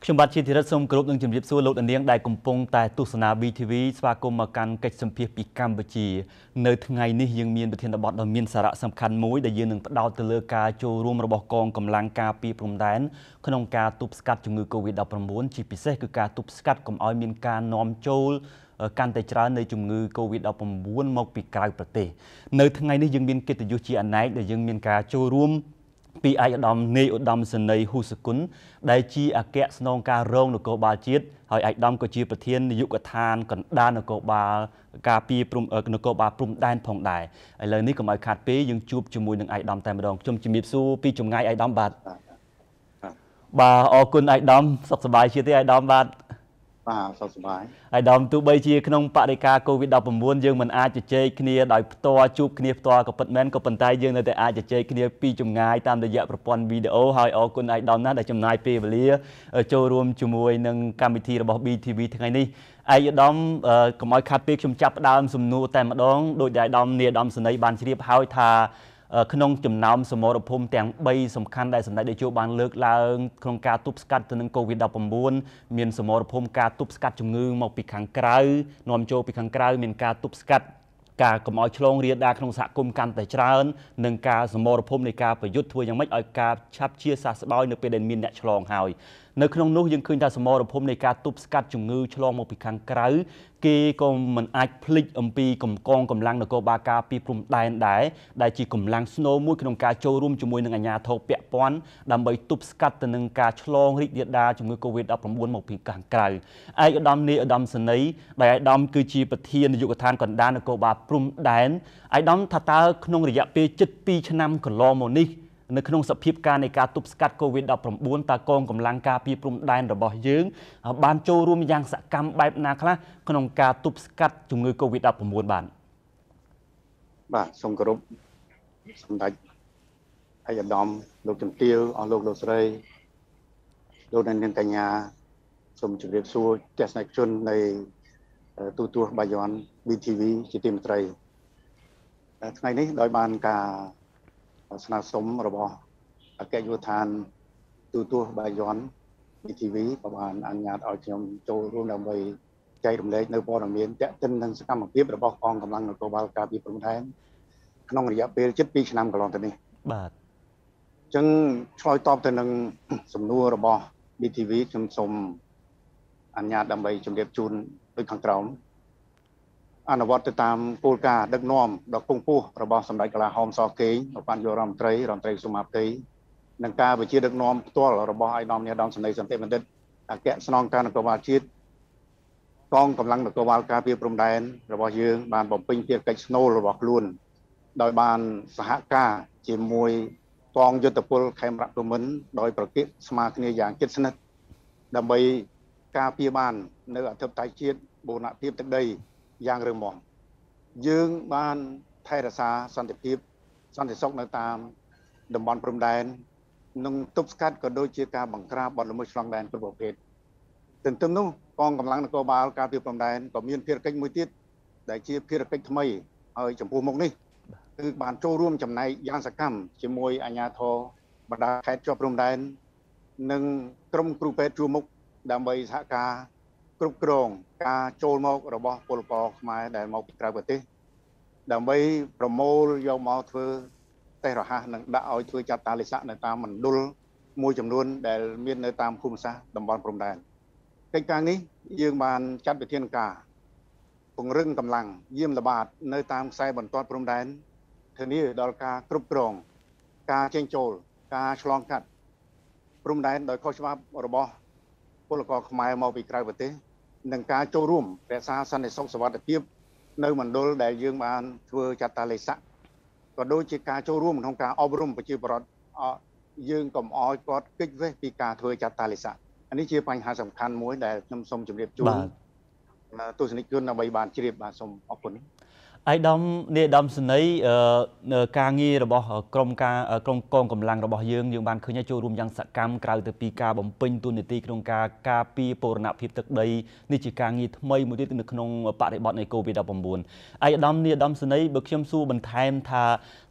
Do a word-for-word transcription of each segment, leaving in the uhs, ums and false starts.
ខ្ញុំបាទជាធីរិតសូមគោរពនឹងជម្រាបសួរលោកនាងដែលកំពុងតែទស្សនា B T V ស្វាគមន៍មកកាន់កិច្ចសម្ភាសពីកម្ពុជានៅថ្ងៃនេះយើងមានប្រធានបទដ៏មានសារៈសំខាន់មួយដែលយើងនឹងផ្ដោតទៅលើការចូលរួមរបស់កងកម្លាំងការពារព្រំដែនក្នុងការទប់ស្កាត់ជំងឺ Covid ដប់ប្រាំបួន ជាពិសេសគឺការទប់ស្កាត់កុំឲ្យមានការនាំចូលកាន់តែច្រើននៃជំងឺ Covid ដប់ប្រាំបួន មកពីក្រៅប្រទេសនៅថ្ងៃនេះយើងមានកិត្តិយសជាអនេកដែលយើងមានការចូលរួមពីឯកឧត្តមនាយឧត្តមសេនីយ៍ហ៊ូសគុណដែលជាអគ្គស្នងការរងនគរបាលជាតិហើយឯកឧត្តមក៏ជាប្រធាននាយកដ្ឋានកណ្ដាលនគរបាលការពារព្រំនគរបាលព្រំដែនផងដែរឥឡូវនេះកុំឲ្យខាតពេលយើងជួបជាមួយនឹងឯកឧត្តមតែម្ដងខ្ញុំជំរាបសួរពីចម្ងាយឯកឧត្តមបាទបាទអរគុណឯកឧត្តមសុខសប្បាយជាទេឯកឧត្តមបាទបាទសុខសប្បាយឯកឧត្តមទោះបីជាក្នុងបរិការ Covid ដប់ប្រាំបួន យើងមិនអាចជជែកគ្នាដោយផ្ទាល់ជួបគ្នាផ្ទាល់ក៏ពិតមែនក៏ប៉ុន្តែយើងនៅតែអាចជជែកគ្នាពីចម្ងាយតាមរយៈប្រព័ន្ធវីដេអូហើយអរគុណឯកឧត្តមណាស់ដែលចំណាយពេលវេលាចូលរួមជាមួយនឹងកម្មវិធីរបស់ B T V ថ្ងៃនេះឯកឧត្តមកុំឲ្យខាត់ពេលខ្ញុំចាប់ផ្ដើមសំណួរតែម្ដងដោយដែលឯកឧត្តមនាយឧត្តមសេនីយ៍បានជ្រាបហើយថាក្នុងចំណោមសមរភូមិទាំងបីសំខាន់ដែលសម្ដេចតេជោបានលើកឡើងក្នុងការទប់ស្កាត់ទៅនឹង Covid ដប់ប្រាំបួន មានសមរភូមិការទប់ស្កាត់ជំងឺមកពីខាងក្រៅនាំចូលពីខាងក្រៅមានការទប់ស្កាត់ការកុំឲ្យឆ្លងរាលដាលក្នុងសហគមន៍កាន់តែច្រើននិងការសមរភូមិនៃការប្រយុទ្ធធ្វើយ៉ាងម៉េចឲ្យការឆាប់ជាសះស្បើយនៅពេលដែលមានអ្នកឆ្លងហើយនៅក្នុងនោះយើងឃើញថាសមរភូមិនៃការទប់ស្កាត់ជំងឺឆ្លងមកពីខាងក្រៅគេក៏មិនអាចភ្លេចអំពីកំកងកម្លាំងនគរបាលការពារព្រំដែនដែរដែលជាកម្លាំងស្នូលមួយក្នុងការចូលរួមជាមួយនឹងអាជ្ញាធរពាក់ព័ន្ធដើម្បីទប់ស្កាត់ទៅនឹងការឆ្លងរីករាលដាលជំងឺ Covid ដប់ប្រាំបួន មកពីខាងក្រៅឯកឧត្តមនាយឧត្តមសេនីយ៍ដែលឯកឧត្តមគឺជាប្រធាននាយកដ្ឋានកណ្ដាលនគរបាលព្រំដែនឯកឧត្តមថាតើក្នុងរយៈពេលជិតពីរឆ្នាំកន្លងមកនេះនៅក្នុងសភាពការនៃការទប់ស្កាត់ Covid ដប់ប្រាំបួន តើកងកម្លាំងការពារព្រំដែនរបស់យើងបានចូលរួមយ៉ាងសកម្មបែបណាខ្លះក្នុងការទប់ស្កាត់ជំងឺ Covid ដប់ប្រាំបួន បានបាទសូមគោរពសម្ដេចឯកឧត្តមលោកជំទាវអស់លោកលោកស្រីលោកអ្នកនាងកញ្ញាសូមជម្រាបសួរទស្សនិកជននៃទូទស្សន៍បាយ័ន B T V ជាទីមេត្រីថ្ងៃនេះដោយបានការស្នើសុំរបស់អគ្គយោធានទូទស្សន៍បាយ័ន B T V ក៏បានអនុញ្ញាតឲ្យខ្ញុំចូលរួមដើម្បីចែករំលែកនៅព័ត៌មានទាក់ទិននឹងសកម្មភាពរបស់កងកម្លាំងនគរបាលការពារព្រំដែនក្នុងរយៈពេលជិតពីរឆ្នាំកន្លងទៅនេះបាទអញ្ចឹងឆ្លើយតបទៅនឹងសំណួររបស់ B T V ខ្ញុំសូមអនុញ្ញាតដើម្បីជម្រាបជូនដូចខាងក្រោមអនុវត្តទៅតាមគោលការណ៍ដឹកនាំដ៏គង់ពោះរបស់សម្ដេចកលាហោមសកេងបានយករដ្ឋមន្ត្រីរដ្ឋមន្ត្រីសុមាផ្ទៃនិងការវិជាដឹកនាំផ្ទាល់របស់ឯកឧត្តមនាយឧត្តមសេនីយ៍សន្តិបណ្ឌិតអគ្គស្នងការនគរបាលជាតិកងកម្លាំងនគរបាលការពារព្រំដែនរបស់យើងបានបំពេញភារកិច្ចស្នូលរបស់ខ្លួនដោយបានសហការជាមួយកងយុទ្ធពលខេមរៈព្រំមិនដោយប្រកៀកស្មារគ្នាយ៉ាងជិតស្និទ្ធដើម្បីការពារបាននៅអធិបតេយ្យជាតិបូរណភាពទឹកដីយ៉ាងរឹងមាំយើងបានថែរក្សាសន្តិភាពសន្តិសុខនៅតាមតំបន់ព្រំដែននិងទប់ស្កាត់ក៏ដូចជាការបង្ក្រាបបទល្មើសឆ្លងដែនគ្រប់ប្រភេទទន្ទឹមនោះកងកម្លាំងនគរបាលការពារព្រំដែនក៏មានភារកិច្ចមួយទៀតដែលជាភារកិច្ចថ្មីហើយចំពោះមុខនេះគឺបានចូលរួមចំណែកយ៉ាងសកម្មជាមួយអាជ្ញាធរបណ្ដាខេត្តជាប់ព្រំដែននិងក្រុមគ្រូពេទ្យជួរមុខដើម្បីសហការគ្រប់គ្រងការចូលមករបស់ពលករខ្មែរដែលមកពីក្រៅប្រទេសដើម្បីប្រមូលយកមកធ្វើតេស្តរហ័សនិងដាក់ឲ្យធ្វើចាត់តាលិស័កនៅតាមមណ្ឌលមួយចំនួនដែលមាននៅតាមភូមិសាស្ត្រតំបន់ព្រំដែនកិច្ចការនេះយើងបានចាត់វិធានការពង្រឹងកម្លាំងយាមល្បាតនៅតាមខ្សែបន្ទាត់ព្រំដែនធានាដល់ការគ្រប់គ្រងការចេញចូលការឆ្លងកាត់ព្រំដែនដោយខុសច្បាប់របស់ពលករខ្មែរមកពីក្រៅប្រទេសនិងការចូលរួមរក្សាសន្តិសុខសុវត្ថិភាពនៅមណ្ឌលដែលយើងបានធ្វើចាត់តាលិស័កក៏ដូចជាការចូលរួមក្នុងការអប់រំប្រជាពលរដ្ឋយើងកុំអោយគាត់គេចវេះពីការធ្វើចាត់តាលិស័កអានេះជាបញ្ហាសំខាន់មួយដែលខ្ញុំសូមជម្រាបជូនទស្សនិកជនដើម្បីបានជ្រាបបាទសូមអរគុណឯកឧត្តមនាយឧត្តមសេនីយ៍ការងាររបស់ក្រមការក្រមកងកម្លាំងរបស់យើងយើងបានឃើញចូលរួមយ៉ាងសកម្មក្រៅទៅពីការបំពេញតួនាទីក្នុងការការពារបូរណភាពទឹកដីនេះជាការងារថ្មីមួយទៀតនៅក្នុងបរិបទនៃ Covid ដប់ប្រាំបួន ឯកឧត្តមនាយឧត្តមសេនីយ៍បើខ្ញុំសួរបន្ថែមថា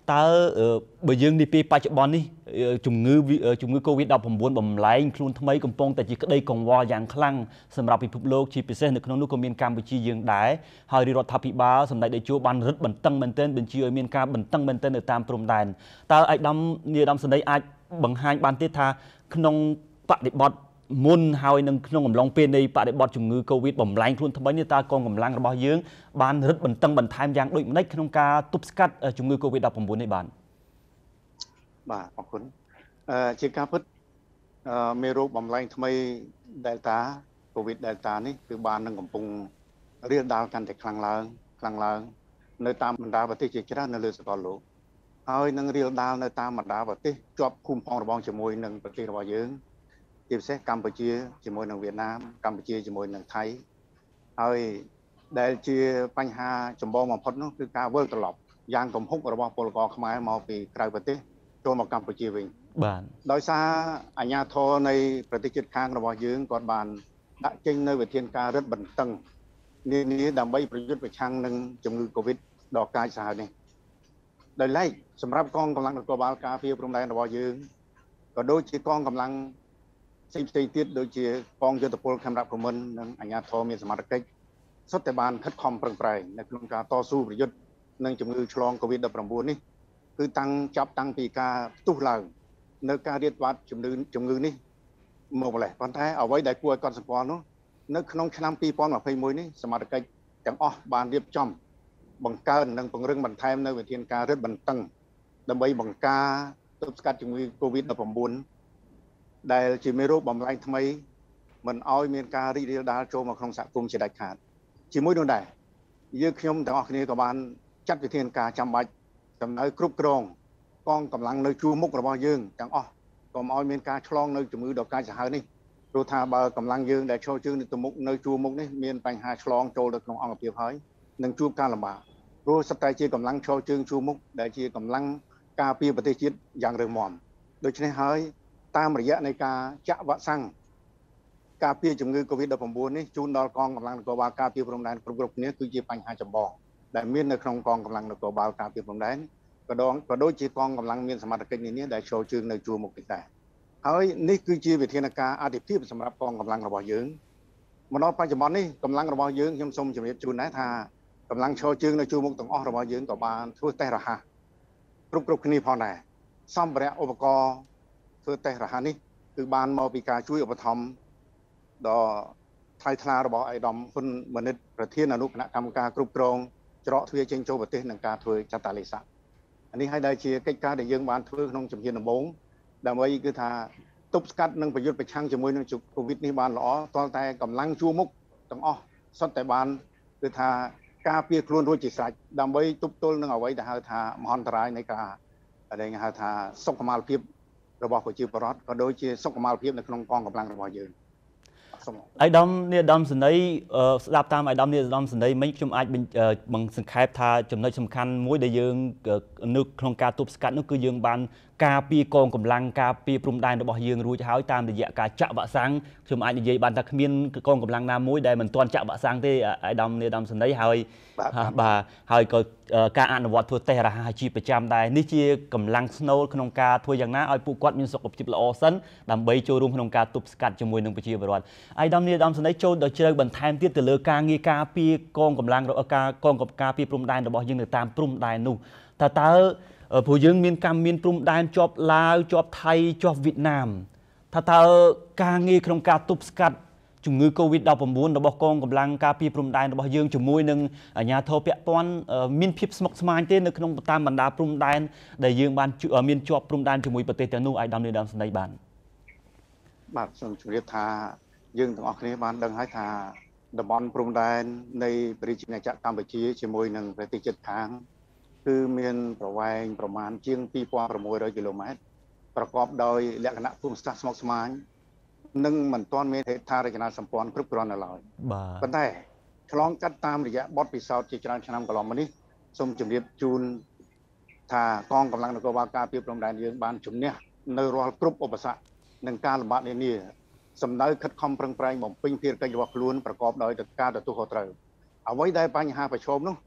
តើបើយើងនេះពេលបច្ចុប្បន្ននេះជំងឺជំងឺ Covid ដប់ប្រាំបួន បំលែងខ្លួនថ្មីកំពុងតែជាក្តីកង្វល់យ៉ាងខ្លាំងសម្រាប់ពិភពលោកជាពិសេសនៅក្នុងនោះក៏មានកម្ពុជាយើងដែរហើយរដ្ឋាភិបាលសម្ដេចតេជោបានរឹតបន្តឹងមែនទែនបញ្ជាឲ្យមានការបន្តឹងមែនទែននៅតាមព្រំដែនតើឯកឧត្តមនាយឧត្តមសេនីយ៍អាចបង្ហាញបានទេថាក្នុងបដិបត្តិមុនហើយនឹងក្នុងអំឡុងពេលនៃបដិបត្តិជំងឺ Covid បំលែងខ្លួនថ្មីនេះតើកងកម្លាំងរបស់យើងបានរឹតបន្តឹងបន្ថែមយ៉ាងដូចម្តេចក្នុងការទប់ស្កាត់ជំងឺ Covid ដប់ប្រាំបួននេះបានបាទអរគុណអឺជាការពិតអឺមេរោគបំលែងថ្មី Delta Covid Delta នេះគឺបាននឹងកំពុងរាលដាលកាន់តែខ្លាំងឡើងខ្លាំងឡើងនៅតាមបណ្ដាប្រទេសជាច្រើននៅលើសកលលោកហើយនឹងរាលដាលនៅតាមបណ្ដាប្រទេសជាប់ភូមិផងរបងជាមួយនឹងប្រទេសរបស់យើងជាពិសេសកម្ពុជាជាមួយនឹងវៀតណាមកម្ពុជាជាមួយនឹងថៃហើយដែលជាបញ្ហាចម្បងបំផុតនោះគឺការវិលត្រឡប់យ៉ាងគំហុករបស់ពលករខ្មែរមកពីក្រៅប្រទេសចូលមកកម្ពុជាវិញបាទដោយសារអាជ្ញាធរនៃប្រទេសជិតខាងរបស់យើងគាត់បានដាក់ចេញនៅវិធានការរឹតបន្តឹងនានាដើម្បីប្រយុទ្ធប្រឆាំងនឹងជំងឺ Covid ដ៏កាចសាហាវនេះដោយឡែកសម្រាប់កងកម្លាំងនគរបាលការពារព្រំដែនរបស់យើងក៏ដូចជាកងកម្លាំងផ្សេងផ្សេងទៀតដូចជាកងយុទ្ធពលខេមរៈភូមិន្ទនិងអាជ្ញាធរមានសមត្ថកិច្ចសុទ្ធតែបានខិតខំប្រឹងប្រែងនៅក្នុងការតស៊ូប្រយុទ្ធនឹងជំងឺឆ្លង Covid ដប់ប្រាំបួននេះគឺតាំងចាប់តាំងពីការផ្ទុះឡើងនៅការរាតត្បាតជំងឺជំងឺនេះមកម្លេះប៉ុន្តែអ្វីដែលគួរឲ្យកត់សម្គាល់នោះនៅក្នុងឆ្នាំពីរពាន់ម្ភៃមួយនេះសមត្ថកិច្ចទាំងអស់បានរៀបចំបង្កើននិងពង្រឹងបន្ថែមនៅវិធានការរឹតបន្តឹងដើម្បីបង្ការទប់ស្កាត់ជំងឺ Covid ដប់ប្រាំបួនដែលជាមេរោគបំលែងថ្មីមិនឲ្យមានការរីករាលដាលចូលមកក្នុងសហគមន៍ជាដាច់ខាតជាមួយនោះដែរយើងខ្ញុំទាំងអស់គ្នាក៏បានចាត់វិធានការចាំបាច់ដំណើរគ្រប់គ្រងកងកម្លាំងនៅជួរមុខរបស់យើងទាំងអស់កុំឲ្យមានការឆ្លងនៅជំងឺដ៏កាចសាហាវនេះព្រោះថាបើកម្លាំងយើងដែលឈរជើងនៅទៅមុខនៅជួរមុខនេះមានបញ្ហាឆ្លងចូលទៅក្នុងអង្គភាពហើយនឹងជួបការលំបាកព្រោះសត្វតែជាកម្លាំងឈរជើងជួរមុខដែលជាកម្លាំងការពារប្រទេសជាតិយ៉ាងរឹងមាំដូច្នេះហើយតាមរយៈនៃការចាក់វ៉ាក់សាំងការពារជំងឺ Covid ដប់ប្រាំបួននេះជូនដល់កងកម្លាំងនគរបាលការពារព្រំដែនគ្រប់គ្រប់គ្នាគឺជាបញ្ហាចម្បងដែលមាននៅក្នុងកងកម្លាំងនគរបាលការពារព្រំដែនក៏ដងក៏ដូចជាកងកម្លាំងមានសមត្ថកិច្ចនានាដែលចូលជើងនៅជួរមុខនេះដែរហើយនេះគឺជាវិធានការអធិភាពសម្រាប់កងកម្លាំងរបស់យើងមកដល់បច្ចុប្បន្ននេះកម្លាំងរបស់យើងខ្ញុំសូមជម្រាបជូនដែរថាកម្លាំងចូលជើងនៅជួរមុខទាំងអស់របស់យើងក៏បានធ្វើតេស្តរហ័សគ្រប់គ្រប់គ្នាផងដែរសម្ភារៈឧបករណ៍ធ្វើតេស្តរហ័សនេះគឺបានមកពីការជួយឧបត្ថម្ភដ៏ថ្លៃថ្លារបស់ឯកឧត្តមហ៊ុនម៉ាណិតប្រធានអនុគណៈកម្មការគ្រប់គ្រងច្រកទ្វារចេញចូលប្រទេសនិងការធ្វើចតាឡេសានេះហើយដែលជាកិច្ចការដែលយើងបានធ្វើក្នុងជំហានដំបូងដើម្បីគឺថាទប់ស្កាត់និងប្រយុទ្ធប្រឆាំងជាមួយនឹងកូវីដនេះបានល្អទាល់តែកម្លាំងជួរមុខទាំងអស់សុទ្ធតែបានគឺថាការពារខ្លួនរួចជាស្រេចដើម្បីទប់ទល់នឹងអ្វីដែលហៅថាមហន្តរាយនៃការដែលហៅថាសុខុមាលភាពរបស់ប្រជាពលរដ្ឋក៏ដូចជាសុខុមាលភាពនៅក្នុងកងកម្លាំងរបស់យើងអាយដាមនេះអាដាមសេនីយ៍ស្ដាប់តាមអាយដាមនេះអាដាមសេនីយ៍មិញខ្ញុំអាចបង្សង្ខេបថាចំណុចសំខាន់មួយដែលយើងនៅក្នុងការទប់ស្កាត់នោះគឺយើងបានការពារកងកម្លាំងការពារព្រំដែនរបស់យើងរួចហើយតាមរយៈការចាក់វ៉ាក់សាំងខ្ញុំអាចនិយាយបានថាគ្មានកងកម្លាំងណាមួយដែលមិនទាន់ចាក់វ៉ាក់សាំងទេអាយដាមនេះអាដាមសេនីយ៍ហើយបាទហើយក៏ការអនុវត្តធ្វើតេស្តរហ័សជាប្រចាំដែរនេះជាកម្លាំងស្នូលក្នុងការធ្វើយ៉ាងណាឲ្យពួកគាត់មានសុខភាពល្អសិនដើម្បីចូលរួមក្នុងការទប់ស្កាត់ជាមួយនឹងប្រជាពលរដ្ឋអាយដាមនេះអាដាមសេនីយ៍ចូលដល់ជ្រៅបន្ថែមទៀតទៅលើការងារការពារកងកម្លាំងការកងការពារព្រំដែនរបស់យើងនៅតាមព្រំដែននោះតើតើព្រោះយើងមានកម្មមានព្រំដែនជាប់ឡាវជាប់ថៃជាប់វៀតណាមថាតើការងារក្នុងការទប់ស្កាត់ជំងឺ Covid ដប់ប្រាំបួនរបស់កងកម្លាំងការពារព្រំដែនរបស់យើងជាមួយនឹងអាជ្ញាធរពាក់ព័ន្ធមានភាពស្មុគស្មាញទេនៅក្នុងតាមបណ្ដាព្រំដែនដែលយើងបានមានជាប់ព្រំដែនជាមួយប្រទេសទាំងនោះអាយដាមនេះអាដាមសេនីយ៍បានបាទសូមជម្រាបថាយើងទាំងអស់គ្នាបានដឹងហើយថាតំបន់ព្រំដែននៃប្រជាជាតិកម្ពុជាជាមួយនឹងប្រទេសជិតខាងគឺមានប្រវែងប្រមាណជាងពីរពាន់ប្រាំមួយរយគីឡូម៉ែត្រប្រកបដោយលក្ខណៈភូមិសាស្ត្រស្មុគស្មាញនិងមិនទាន់មានហេដ្ឋារចនាសម្ព័ន្ធគ្រប់គ្រាន់នៅឡើយបាទប៉ុន្តែឆ្លងកាត់តាមរយៈបទពិសោធន៍ជាច្រើនឆ្នាំកន្លងមកនេះសូមជម្រាបជូនថាកងកម្លាំងនគរបាលការពារព្រំដែនយើងបានជំនះនៅរាល់គ្រប់ឧបសគ្គនិងការលំបាកនានាសម្ដៅខិតខំប្រឹងប្រែងបំពេញភារកិច្ចរបស់ខ្លួនប្រកបដោយការទទួលខុសត្រូវអ្វីដែលបញ្ហាប្រឈមនោះ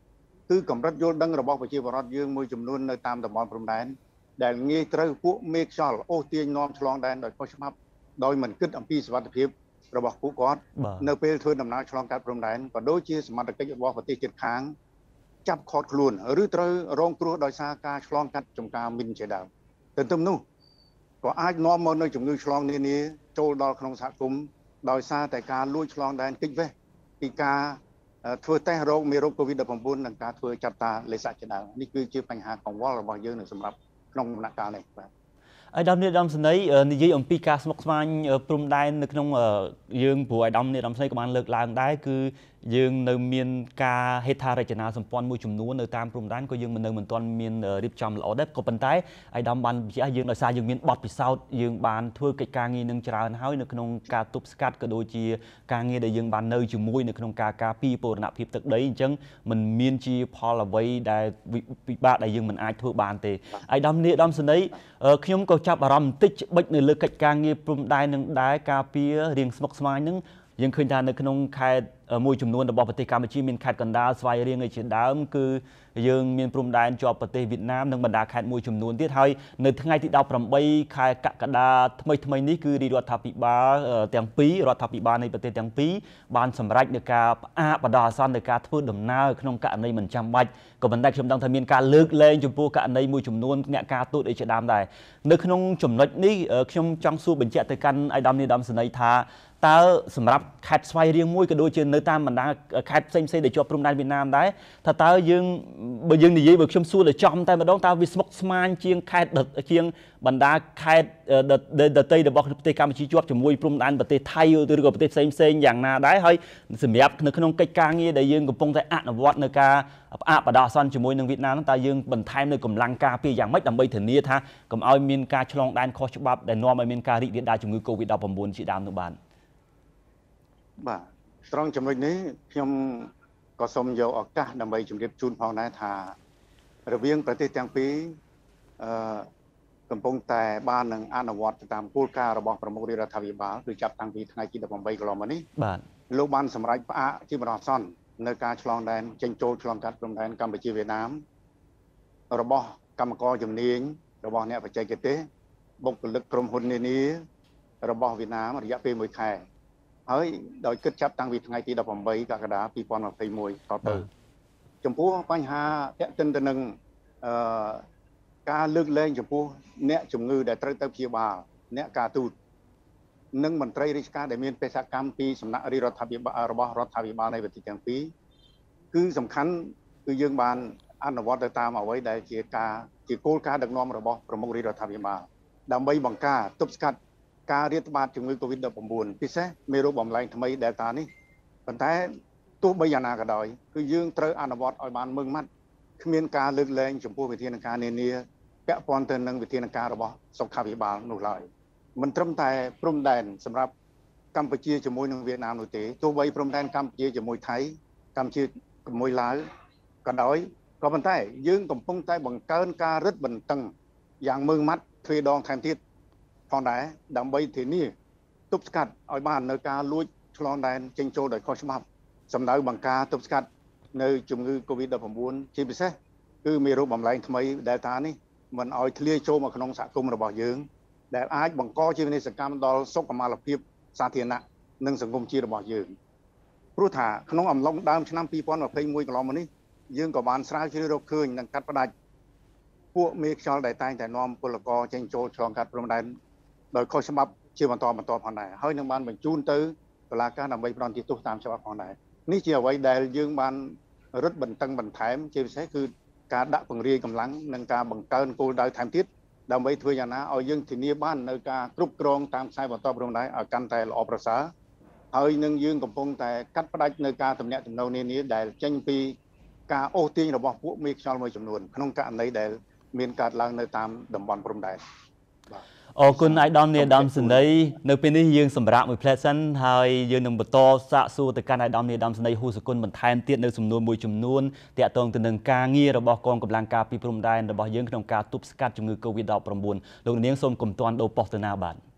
គឺកម្រិតយល់ដឹងរបស់ប្រជាពលរដ្ឋយើងមួយចំនួននៅតាមតំបន់ព្រំដែនដែលងាយត្រូវពួកមេខ្យល់អូសទាញនាំឆ្លងដែនដោយខុសច្បាប់ដោយមិនគិតអំពីសុវត្ថិភាពរបស់ពួកគាត់នៅពេលធ្វើដំណើរឆ្លងកាត់ព្រំដែនក៏ដូចជាសមត្ថកិច្ចរបស់ប្រទេសជិតខាងចាប់ខត់ខ្លួនឬត្រូវរងគ្រោះដោយសារការឆ្លងកាត់ចំការមីនជាដើមទន្ទឹមនោះក៏អាចនាំមកនូវជំងឺឆ្លងនានាចូលដល់ក្នុងសហគមន៍ដោយសារតែការលួចឆ្លងដែនគេចវេះពីការធ្វើតេស្តរោគមេរោគ COVID ដប់ប្រាំបួន និងការធ្វើចាត់តាលេខសាច់ជាដើមនេះគឺជាបញ្ហាកង្វល់របស់យើងនៅសម្រាប់ក្នុងដំណាក់កាលនេះបាទអាយដាមនេះដាមសនីនិយាយអំពីការស្មុគស្មាញព្រំដែននៅក្នុងយើងព្រោះអាយដាមនេះដាមសនីក៏បានលើកឡើងដែរគឺយើងនៅមានការហេដ្ឋារចនាសម្ព័ន្ធមួយចំនួននៅតាមព្រំដែនក៏យើងមិននៅមិនទាន់មានរៀបចំល្អដែរក៏ប៉ុន្តែអាយដាមបានបញ្ជាក់យើងដោយសារយើងមានបទពិសោធន៍យើងបានធ្វើកិច្ចការងារនឹងច្រើនហើយនៅក្នុងការទប់ស្កាត់ក៏ដូចជាការងារដែលយើងបាននៅជាមួយនៅក្នុងការការពារបូរណភាពទឹកដីអញ្ចឹងมันមានជាផលអ្វីដែលពិបាកដែលយើងមិនអាចធ្វើបានទេអាយដាមនេះដាមសនីខ្ញុំក៏ចាប់អារម្មណ៍បន្តិចច្បិចនៅលើកិច្ចការងារព្រំដែននឹងដែរការពាររៀងស្មុគស្មាញនឹងយើងឃើញថានៅក្នុងខេត្តមួយចំនួនរបស់ប្រទេសកម្ពុជាមានខេត្តកណ្ដាលស្វាយរៀងឯជាដើមគឺយើងមានព្រំដែនជាប់ប្រទេសវៀតណាមនិងបណ្ដាខេត្តមួយចំនួនទៀតហើយនៅថ្ងៃទីដប់ប្រាំបីខែកក្កដាថ្មីថ្មីនេះគឺរាជរដ្ឋាភិបាលទាំងពីររដ្ឋាភិបាលនៃប្រទេសទាំងពីរបានសម្រេចនៅការផ្អាកបណ្ដោះអាសន្ននៃការធ្វើដំណើរក្នុងករណីមិនចាំបាច់ក៏ប៉ុន្តែខ្ញុំដឹងថាមានការលើកលែងចំពោះករណីមួយចំនួនអ្នកការទូតឯជាដើមដែរនៅក្នុងចំណុចនេះខ្ញុំចង់សួរបញ្ជាក់ទៅកាន់អាយដាមនេះដាមសនីថាតើសម្រាប់ខេត្តស្វាយរៀងមួយក៏ដូចជានៅតាមបណ្ដាខេត្តផ្សេងៗដែលជាប់ព្រំដែនវៀតណាមដែរថាតើយើងបើយើងនិយាយបើខ្ញុំសួរទៅចំតែម្ដងតើវាស្មុគស្មាញជាងខេត្តជាងបណ្ដាខេត្តដទៃរបស់ប្រទេសកម្ពុជាជាប់ជាមួយព្រំដែនប្រទេសថៃឬក៏ប្រទេសផ្សេងផ្សេងយ៉ាងណាដែរហើយសម្រាប់នៅក្នុងកិច្ចការងារដែលយើងកំពុងតែអនុវត្តនៅការផ្អាកបណ្ដោះអាសន្នជាមួយនឹងវៀតណាមតើយើងបន្ថែមនៅកម្លាំងការពារយ៉ាងម៉េចដើម្បីធានាថាកុំឲ្យមានការឆ្លងដែនខុសច្បាប់ដែលនាំឲ្យមានការរីករាលដាលជំងឺ COVID ដប់ប្រាំបួន ជាដើមនោះបាទបាទត្រង់ចំណុចនេះខ្ញុំក៏សូមយកឱកាសដើម្បីជម្រាបជូនផងដែរថារវាងប្រទេសទាំងពីរអឺកំពុងតែបាននឹងអនុវត្តតាមគោលការណ៍របស់ប្រមុខរាជរដ្ឋាភិបាលគឺចាប់តាំងពីថ្ងៃទីដប់ប្រាំបីកន្លងមកនេះបាទលោកបានសម្រេចផ្អាកជាបណ្ដោះអាសន្ននៅការឆ្លងដែនចេញចូលឆ្លងកាត់ព្រំដែនកម្ពុជាវៀតណាមរបស់កម្មករជំនាញរបស់អ្នកបច្ចេកទេសបុគ្គលិកក្រុមហ៊ុននានារបស់វៀតណាមរយៈពេលមួយខែហើយដោយគិតចាប់តាំងពីថ្ងៃទីដប់ប្រាំបីកក្កដាពីរពាន់ម្ភៃមួយតទៅចំពោះបញ្ហាទាក់ទិនទៅនឹងអឺការលើកលែងចំពោះអ្នកជំងឺដែលត្រូវទៅព្យាបាលអ្នកការទូតនិងមន្ត្រីរាជការដែលមានបេសកកម្មពីសំណាក់រាជរដ្ឋាភិបាលរបស់រដ្ឋាភិបាលនៃប្រទេសទាំងពីរគឺសំខាន់គឺយើងបានអនុវត្តទៅតាមអ្វីដែលជាការជាគោលការណ៍ដឹកនាំរបស់ប្រមុខរាជរដ្ឋាភិបាលដើម្បីបង្ការទប់ស្កាត់ការរាតត្បាតជំងឺ COVID ដប់ប្រាំបួន ពិសេសមេរោគបំលែងថ្មី Delta នេះប៉ុន្តែទោះបីយ៉ាងណាក៏ដោយគឺយើងត្រូវអនុវត្តឲ្យបានម៉ឺងម៉ាត់គ្មានការលើកលែងចំពោះវិធានការនានាពាក់ព័ន្ធទៅនឹងវិធានការរបស់សុខាភិបាលនោះឡើយមិនត្រឹមតែព្រំដែនសម្រាប់កម្ពុជាជាមួយនឹងវៀតណាមនោះទេទោះបីព្រំដែនកម្ពុជាជាមួយថៃកម្ពុជាជាមួយឡាវក៏ដោយក៏ប៉ុន្តែយើងកំពុងតែបង្កើនការរឹតបន្តឹងយ៉ាងម៉ឺងម៉ាត់ទ្វេដងថែមទៀតផងដែរដើម្បីធានាទប់ស្កាត់ឲ្យបាននៅការលួចឆ្លងដែនចេញចូលដោយខុសច្បាប់សម្ដៅបង្ការទប់ស្កាត់នៅជំងឺ COVID ដប់ប្រាំបួន ជាពិសេសគឺមេរោគបំលែងថ្មី Delta នេះមិនឲ្យធ្លាយចូលមកក្នុងសហគមន៍របស់យើងដែលអាចបង្កជាវិនាសកម្មដល់សុខុមាលភាពសាធារណៈនិងសង្គមជាតិរបស់យើងព្រោះថាក្នុងអំឡុងដើមឆ្នាំពីរពាន់ម្ភៃមួយកន្លងមកនេះយើងក៏បានស្រាវជ្រាវរកឃើញនិងកាត់ផ្តាច់ពួកមេខ្យល់ដែលតែងតែនាំពលករចេញចូលឆ្លងកាត់ព្រំដែនដោយខុសច្បាប់ជាបន្តបន្ទាប់ផងដែរហើយនឹងបានបញ្ជូនទៅតុលាការដើម្បីផ្ដន្ទាទោសតាមច្បាប់ផងដែរនេះជាអ្វីដែលយើងបានរឹតបន្តឹងបន្ថែមជាពិសេសគឺការដាក់ពង្រាយកម្លាំងនិងការបង្កើនគោលដៅថែមទៀតដើម្បីធ្វើយ៉ាងណាឲ្យយើងធានាបាននៅការគ្រប់គ្រងតាមខ្សែបន្តព្រំដែនឲ្យកាន់តែល្អប្រសើរហើយនឹងយើងកំពុងតែកាត់ផ្តាច់នៅការទំនាក់ទំនងនានាដែលចេញពីការអូសទាញរបស់ពួកមេខ្យល់មួយចំនួនក្នុងករណីដែលមានកើតឡើងនៅតាមតំបន់ព្រំដែនបាទអរគុណអាយដាមនេះអាយដាមសេនីនៅពេលនេះយើងសម្រាប់មួយផ្លែសិនហើយយើងនឹងបន្តសាកសួរទៅកាន់អាយដាមនេះអាយដាមសេនីហ៊ូសគុណបន្ថែមទៀតនៅសំណួរមួយចំនួនទាក់ទងទៅនឹងការងាររបស់កងកម្លាំងការពារព្រំដែនរបស់យើងក្នុងការទប់ស្កាត់ជំងឺ COVID ដប់ប្រាំបួន លោកនាងសូមកុំទាន់ដូរប៉ុស្តិ៍ទៅណាបាទ